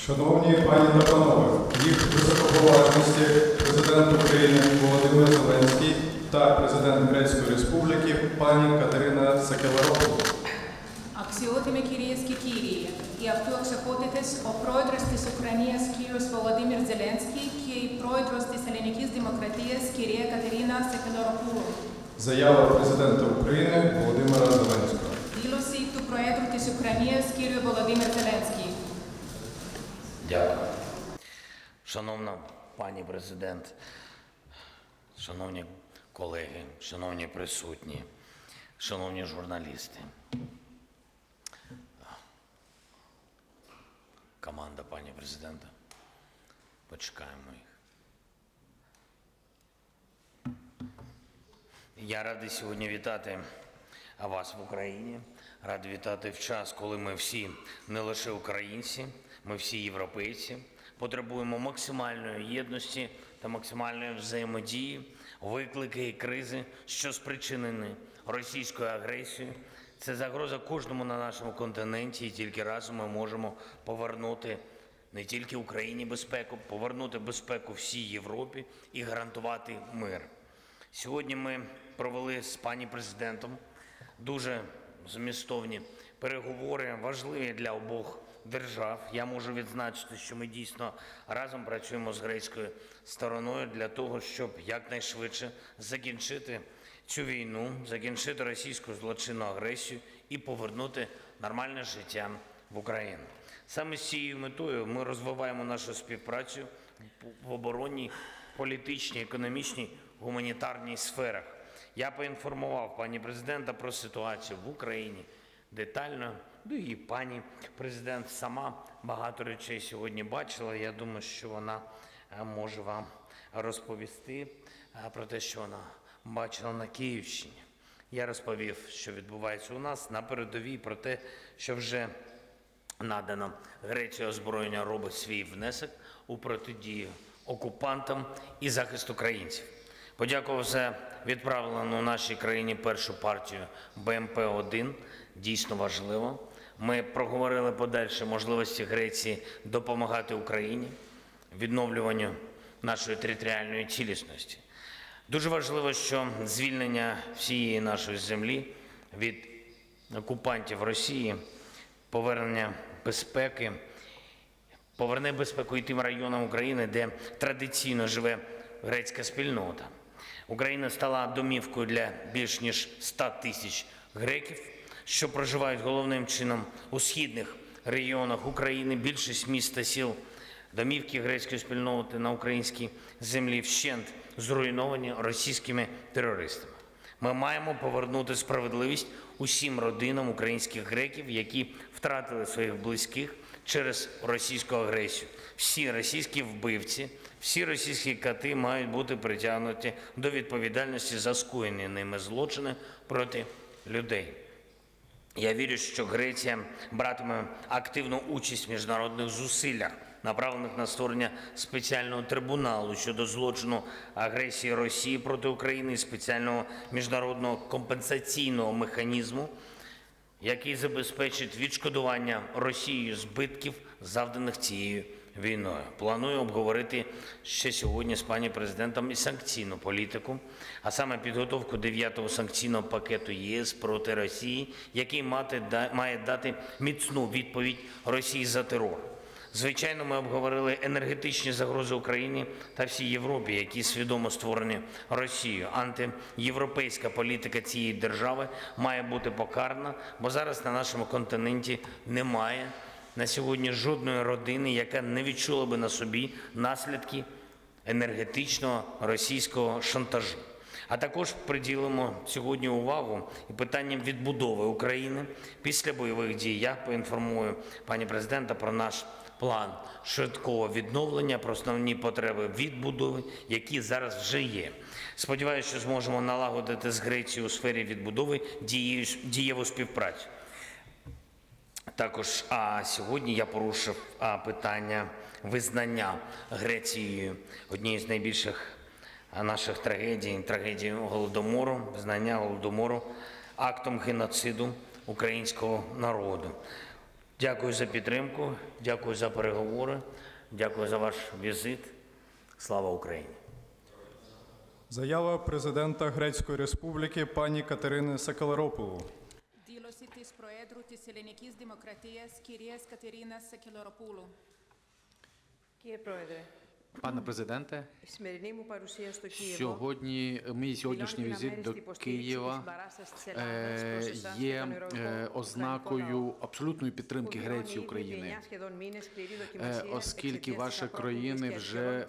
Шановні пані та панове, їх високоповажності президент України Володимир Зеленський та президент Грецької Республіки пані Катерина Сакеларόπουλου. Αξιότιμοι κυρίες και κύριοι, οι αυτοεξοχότητες, ο πρόεδρος της Ουκρανίας κύριος Володимир Зеленський και η πρόεδρος της Ελληνικής Δημοκρατίας κυρία Κατερίνα Σακελαρόπουλου. Заява президента України Володимира Зеленського. Δήλωση του Προέδρου της Ουκρανίας κύριου Володимир Зеленський. Дякую. Шановна пані президент, шановні колеги, шановні присутні, шановні журналісти. Команда пані президента. Почекаємо їх. Я радий сьогодні вітати вас в Україні. Радий вітати в час, коли ми всі не лише українці, ми всі європейці, потребуємо максимальної єдності та максимальної взаємодії. Виклики і кризи, що спричинені російською агресією, це загроза кожному на нашому континенті, і тільки разом ми можемо повернути не тільки Україні безпеку, повернути безпеку всій Європі і гарантувати мир. Сьогодні ми провели з пані президентом дуже змістовні переговори, важливі для обох держав. Я можу відзначити, що ми дійсно разом працюємо з грецькою стороною для того, щоб якнайшвидше закінчити цю війну, закінчити російську злочинну агресію і повернути нормальне життя в Україну. Саме з цією метою ми розвиваємо нашу співпрацю в оборонній, політичній, економічній, гуманітарній сферах. Я поінформував пані президента про ситуацію в Україні детально, і пані президент сама багато речей сьогодні бачила. Я думаю, що вона може вам розповісти про те, що вона бачила на Київщині. Я розповів, що відбувається у нас на передовій, про те, що вже надано Греції озброєння робить свій внесок у протидію окупантам і захист українців. Подякував за відправлену нашій країні першу партію БМП-1. Дійсно важливо. Ми проговорили подальші можливості Греції допомагати Україні, відновлюванню нашої територіальної цілісності. Дуже важливо, що звільнення всієї нашої землі від окупантів Росії, повернення безпеки, поверне безпеку і тим районам України, де традиційно живе грецька спільнота. Україна стала домівкою для більш ніж 100 тисяч греків, що проживають головним чином у східних регіонах України. Більшість міст та сіл домівки грецької спільноти на українській землі вщент зруйновані російськими терористами. Ми маємо повернути справедливість усім родинам українських греків, які втратили своїх близьких через російську агресію. Всі російські вбивці, всі російські кати мають бути притягнуті до відповідальності за скоєні ними злочини проти людей. Я вірю, що Греція братиме активну участь в міжнародних зусиллях, направлених на створення спеціального трибуналу щодо злочину агресії Росії проти України і спеціального міжнародного компенсаційного механізму, який забезпечить відшкодування Росією збитків, завданих цією війною. Планую обговорити ще сьогодні з пані президентом і санкційну політику, а саме підготовку 9-го санкційного пакету ЄС проти Росії, який має дати міцну відповідь Росії за терор. Звичайно, ми обговорили енергетичні загрози Україні та всій Європі, які свідомо створені Росією. Антиєвропейська політика цієї держави має бути покарана, бо зараз на нашому континенті немає на сьогодні жодної родини, яка не відчула би на собі наслідки енергетичного російського шантажу. А також приділимо сьогодні увагу і питанням відбудови України після бойових дій. Я поінформую пані президента про наш план швидкого відновлення, про основні потреби відбудови, які зараз вже є. Сподіваюся, що зможемо налагодити з Грецією у сфері відбудови дієву співпрацю. Також сьогодні я порушив питання визнання Грецією однією з найбільших наших трагедій Голодомору, визнання Голодомору актом геноциду українського народу. Дякую за підтримку, дякую за переговори, дякую за ваш візит. Слава Україні! Заява президента Грецької Республіки пані Катерини Сакеларопулу. Δήλωση της Προέδρου της Ελληνικής Δημοκρατίας, κυρίας Κατερίνας Σακελαροπούλου. Κύριε Πρόεδρε, Пане президенте, η σημερινή μου παρουσία στο Κίεβο мій сьогоднішній візит до Києва є ознакою абсолютної підтримки Греції і України, оскільки ваша країна вже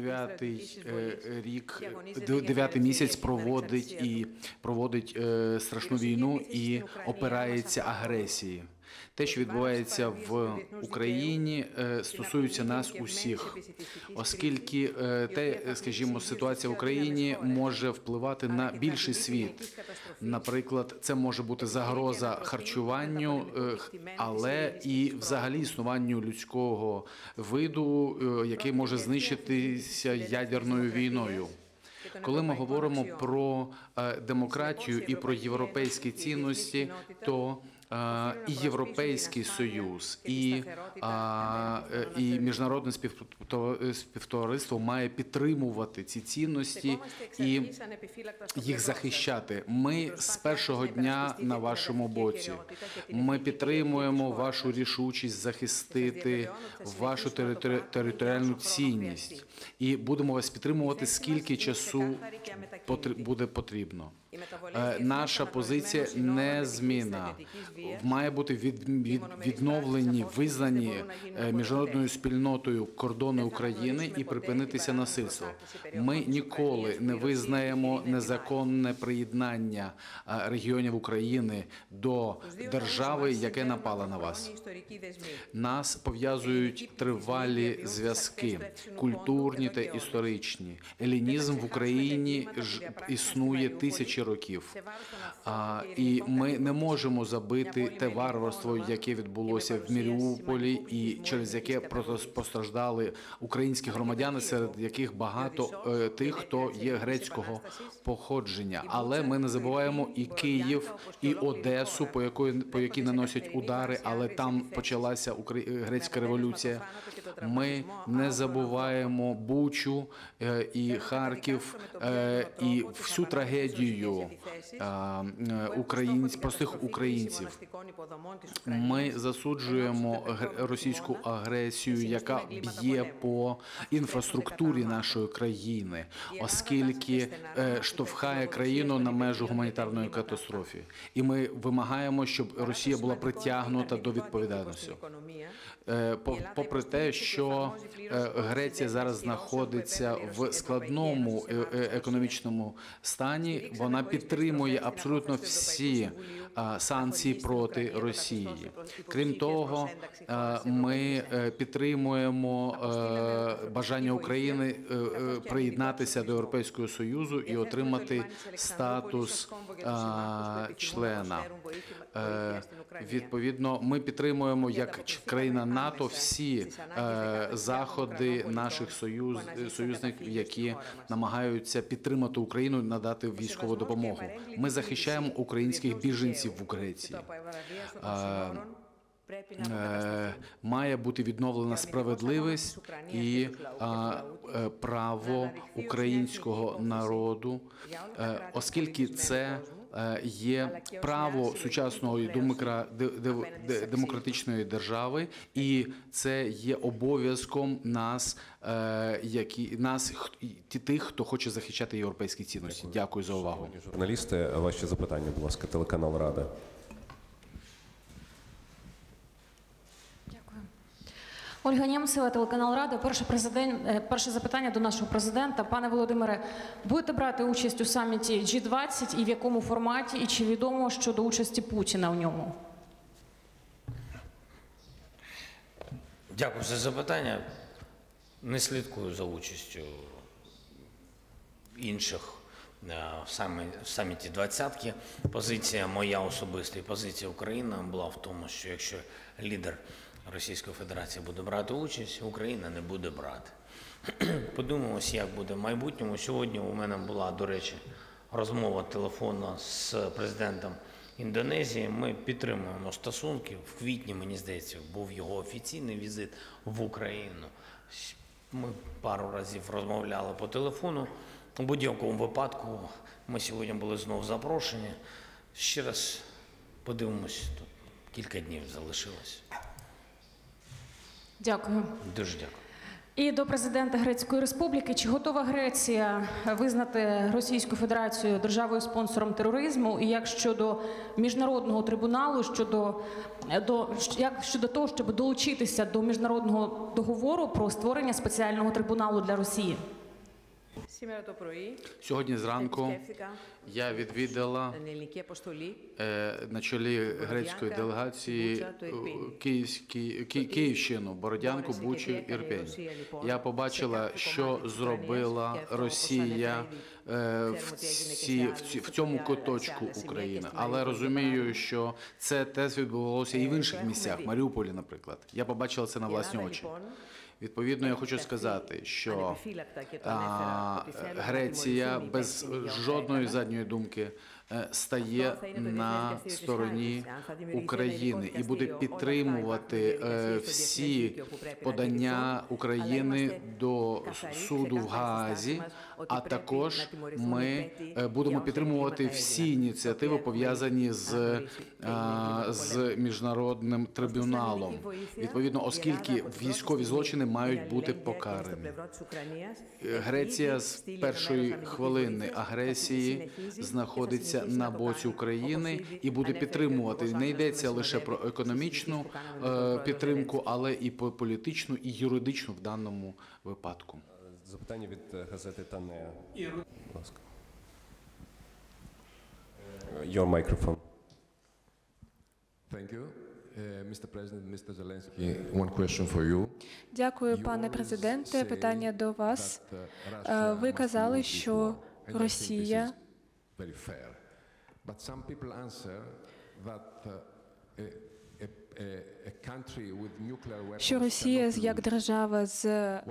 дев'ятий місяць проводить страшну війну і опирається агресії. Те, що відбувається в Україні, стосується нас усіх, оскільки скажімо, ситуація в Україні може впливати на більший світ. Наприклад, це може бути загроза харчуванню, але і взагалі існуванню людського виду, який може знищитися ядерною війною. Коли ми говоримо про демократію і про європейські цінності, то і Європейський Союз, і міжнародне співтовариство має підтримувати ці цінності і їх захищати. Ми з першого дня на вашому боці. Ми підтримуємо вашу рішучість захистити вашу територіальну цінність і будемо вас підтримувати, скільки часу буде потрібно. Наша позиція незмінна. Має бути відновлені, визнані міжнародною спільнотою кордони України і припинитися насильство. Ми ніколи не визнаємо незаконне приєднання регіонів України до держави, яке напало на вас. Нас пов'язують тривалі зв'язки, культурні та історичні. Елінізм в Україні існує тисячі років. І ми не можемо забити те варварство, яке відбулося в Маріуполі і через яке постраждали українські громадяни, серед яких багато тих, хто є грецького походження. Але ми не забуваємо і Київ, і Одесу, по якій наносять удари, але там почалася грецька революція. Ми не забуваємо Бучу і Харків, і всю трагедію простих українців. Ми засуджуємо російську агресію, яка б'є по інфраструктурі нашої країни, оскільки штовхає країну на межу гуманітарної катастрофи. І ми вимагаємо, щоб Росія була притягнута до відповідальності. Попри те, що Греція зараз знаходиться в складному економічному стані, вона підтримує абсолютно всі санкції проти Росії. Крім того, ми підтримуємо бажання України приєднатися до Європейського Союзу і отримати статус члена. Відповідно, ми підтримуємо як країна НАТО всі заходи наших союзників, які намагаються підтримати Україну, надати військову допомогу. Ми захищаємо українських біженців в Греції. Має бути відновлена справедливість і право українського народу, оскільки це є право сучасної демократичної держави, і це є обов'язком тих, хто хоче захищати європейські цінності. Дякую за увагу. Журналісти, ваші запитання, будь ласка, телеканал Рада. Ольга Нємцева, телеканал Рада. Перше запитання до нашого президента. Пане Володимире, будете брати участь у саміті G20 і в якому форматі, і чи відомо щодо участі Путіна у ньому? Дякую за запитання. Не слідкую за участю інших в саміті «двадцятки». Позиція моя особиста і позиція України була в тому, що якщо лідер Російської Федерації буде брати участь, Україна не буде брати. Подумаємось, як буде в майбутньому. Сьогодні у мене була, до речі, розмова телефонна з президентом Індонезії. Ми підтримуємо стосунки. В квітні, мені здається, був його офіційний візит в Україну. Ми пару разів розмовляли по телефону. У будь-якому випадку ми сьогодні були знову запрошені. Ще раз подивимось, тут кілька днів залишилось. Дякую. Дуже дякую. І до президента Грецької Республіки. Чи готова Греція визнати Російську Федерацію державою-спонсором тероризму? І як щодо міжнародного трибуналу, як щодо того, щоб долучитися до міжнародного договору про створення спеціального трибуналу для Росії? Σήμερα το πρωί Сьогодні зранку επισκέφθηκα я відвідала την ελληνική αποστολή на чолі грецької делегації Київщину, Бородянку, Бучу, Ірпінь. Я побачила, що зробила Росія в цьому куточку України. Але розумію, що це теж відбувалося і в інших місцях, Маріуполі, наприклад. Я побачила це на власні очі. Відповідно, я хочу сказати, що Греція без жодної задньої думки стає на стороні України і буде підтримувати всі подання України до суду в Гаазі, а також ми будемо підтримувати всі ініціативи, пов'язані з міжнародним трибуналом. Відповідно, оскільки військові злочини мають бути покарані. Греція з першої хвилини агресії знаходиться на боці України і буде підтримувати. Не йдеться лише про економічну підтримку, але і політичну і юридичну в даному випадку. Запитання від газети «Танеа». Будь ласка. Your microphone. Thank you. Mr. President, Mr. Zelensky, one question for you. Дякую, пане президенте. Питання до вас. Ви казали, що Росія як держава з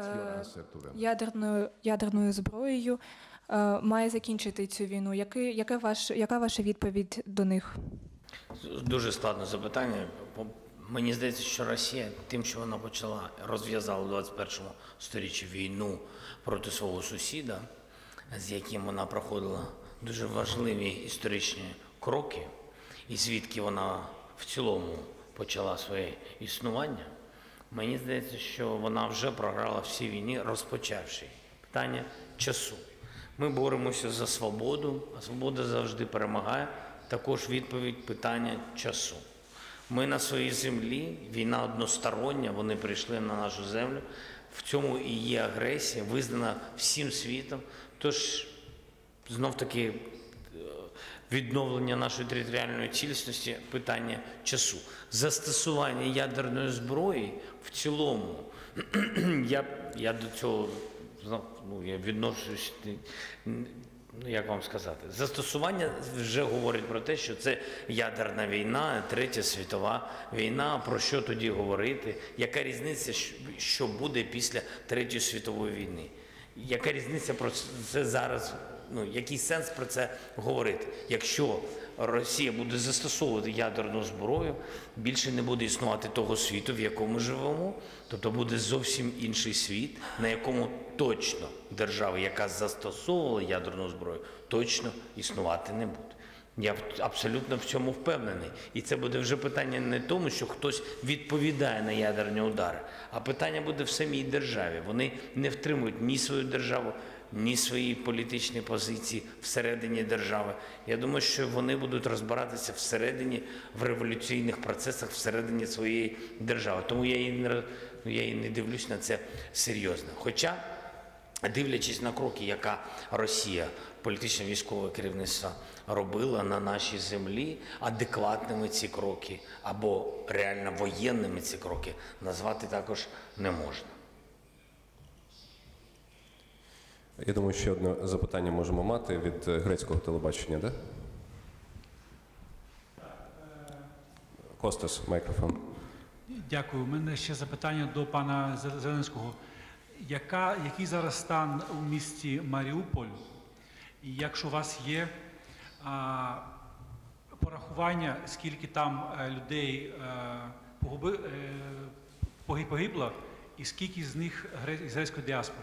ядерною зброєю має закінчити цю війну. Яка ваша відповідь до них? Дуже складне запитання. Мені здається, що Росія тим, що вона розв'язала в 21 сторіччі війну проти свого сусіда, з яким вона проходила дуже важливі історичні кроки, і звідки вона в цілому почала своє існування, мені здається, що вона вже програла всі війни, розпочавши. Питання часу. Ми боремося за свободу, а свобода завжди перемагає. Також відповідь питання часу. Ми на своїй землі, війна одностороння, вони прийшли на нашу землю. В цьому і є агресія, визнана всім світом. Тож, знов-таки, відновлення нашої територіальної цілісності – питання часу. Застосування ядерної зброї в цілому, я до цього я відношусь, як вам сказати, застосування вже говорить про те, що це ядерна війна, Третя світова війна, про що тоді говорити, яка різниця, що буде після Третьої світової війни, яка різниця про це зараз, який сенс про це говорити, якщо Росія буде застосовувати ядерну зброю, більше не буде існувати того світу, в якому ми живемо, тобто буде зовсім інший світ, на якому точно держава, яка застосовувала ядерну зброю, точно існувати не буде. Я абсолютно в цьому впевнений. І це буде вже питання не тому, що хтось відповідає на ядерні удари, а питання буде в самій державі. Вони не втримують ні свою державу, ні свої політичні позиції всередині держави. Я думаю, що вони будуть розбиратися всередині, в революційних процесах всередині своєї держави. Тому я і не дивлюсь на це серйозно. Хоча, дивлячись на кроки, яка Росія, політичне військове керівництво робила на нашій землі, адекватними ці кроки або реально воєнними ці кроки назвати також не можна. Я думаю, ще одне запитання можемо мати від грецького телебачення, так? Костас, мікрофон. Дякую. У мене ще запитання до пана Зеленського. Який зараз стан у місті Маріуполь? І якщо у вас є порахування, скільки там людей погибло, і скільки з них ізраїльської діаспори?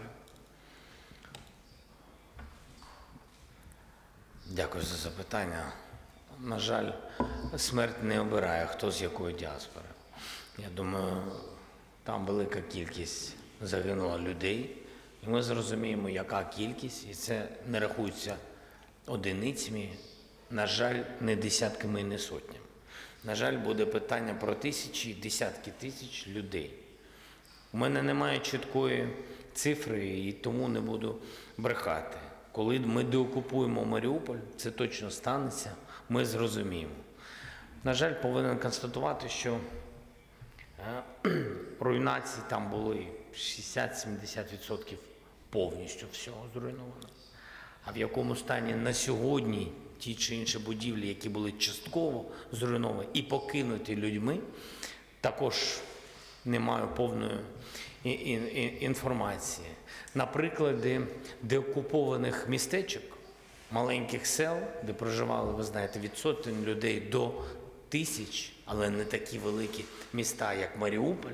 Дякую за запитання. На жаль, смерть не обирає, хто з якої діаспори. Я думаю, там велика кількість загинуло людей, і ми зрозуміємо, яка кількість, і це не рахується одиницями, на жаль, не десятками і не сотнями. На жаль, буде питання про тисячі, десятки тисяч людей. У мене немає чіткої цифри, і тому не буду брехати. Коли ми деокупуємо Маріуполь, це точно станеться, ми зрозуміємо. На жаль, повинен констатувати, що руйнації там були 60-70% повністю всього зруйновано. А в якому стані на сьогодні ті чи інші будівлі, які були частково зруйновані і покинуті людьми, також не маю повної інформації. На прикладі деокупованих містечок, маленьких сел, де проживали, ви знаєте, від сотень людей до тисяч, але не такі великі міста, як Маріуполь,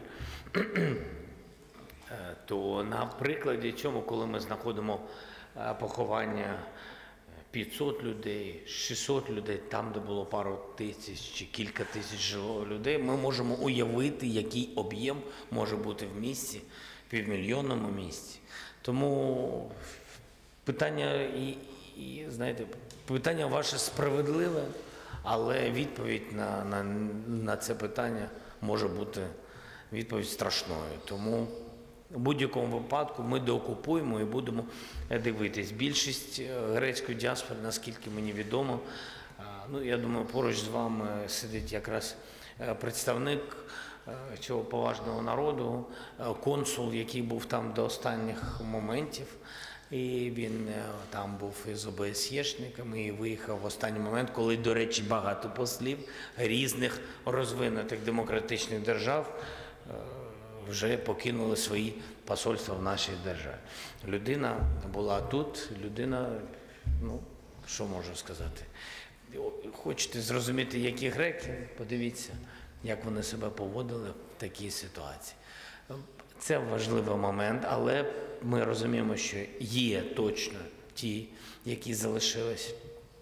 то на прикладі цьому, коли ми знаходимо поховання 500 людей, 600 людей, там, де було пару тисяч чи кілька тисяч людей, ми можемо уявити, який об'єм може бути в місті, півмільйонному місті. Тому питання, знаєте, питання ваше справедливе, але відповідь на це питання може бути відповідь страшною. Тому в будь-якому випадку ми деокупуємо і будемо дивитись. Більшість грецької діаспори, наскільки мені відомо, я думаю, поруч з вами сидить якраз представник цього поважного народу, консул, який був там до останніх моментів. І він там був із ОБСЄшниками і виїхав в останній момент, коли, до речі, багато послів різних розвинутих демократичних держав вже покинули свої посольства в нашій державі. Людина була тут, людина, що можу сказати. Хочете зрозуміти, які греки? Подивіться, як вони себе поводили в такій ситуації. Це важливий момент, але ми розуміємо, що є точно ті, які залишились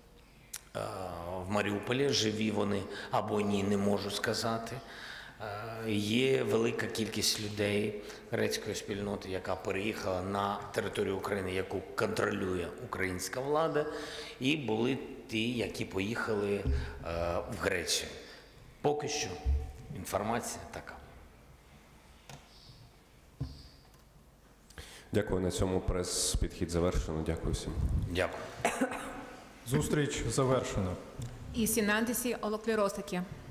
в Маріуполі, живі вони або ні, не можу сказати. Є велика кількість людей грецької спільноти, яка переїхала на територію України, яку контролює українська влада, і були ті, які поїхали в Грецію. Поки що інформація така. Дякую. На цьому прес-підхід завершено. Дякую всім. Дякую. Зустріч завершена. Η συνάντηση ολοκληρώθηκε.